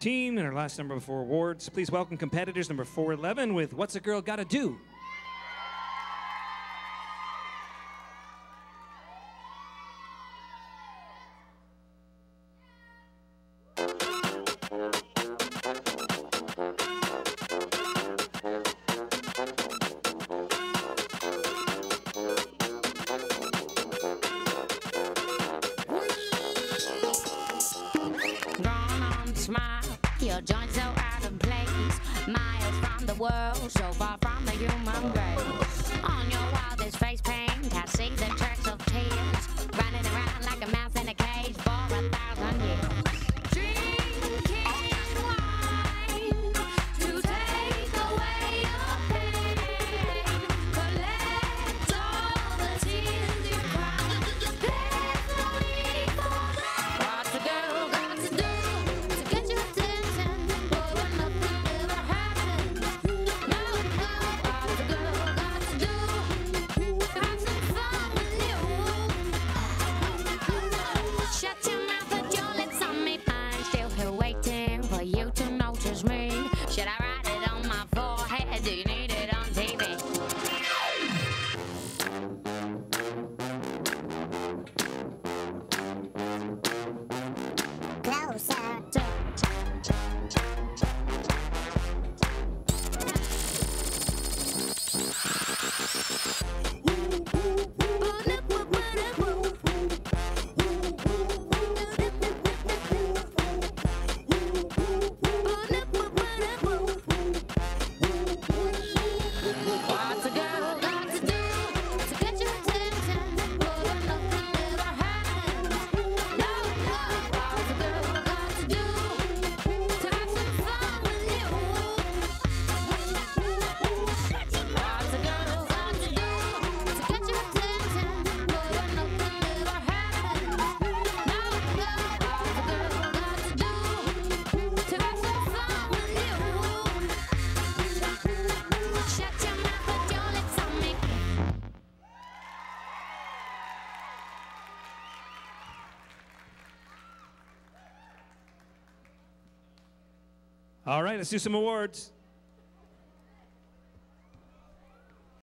13 and our last number before awards. Please welcome competitors number 411 with What's a Girl Gotta Do? Smile, your joints so out of place. Miles from the world, so far from the human race. On your wildest face paint, I see the tracks of tears. Running around like a mouse in a cage for 1,000 years. Drinking wine to take away your pain. Collect all the tears you cry. There's no need for that. What's a girl got to do? Get your attention, boy, when nothing ever happens. No, what's a girl got to do? Have some fun with you. Shut your mouth, put your lips on me. I'm still here waiting for you to notice me. Should I write it on my forehead? Do you need it on TV? Closer. What's a girl got to do to get your attention? Boy, when nothing ever happens. No, what's a girl got to do to have some fun with you? What's a girl got to do to get your attention? Boy, when nothing ever happens. No, what's a girl got to do to have some fun with you? Shut your mouth, put your lips on me. All right, let's do some awards.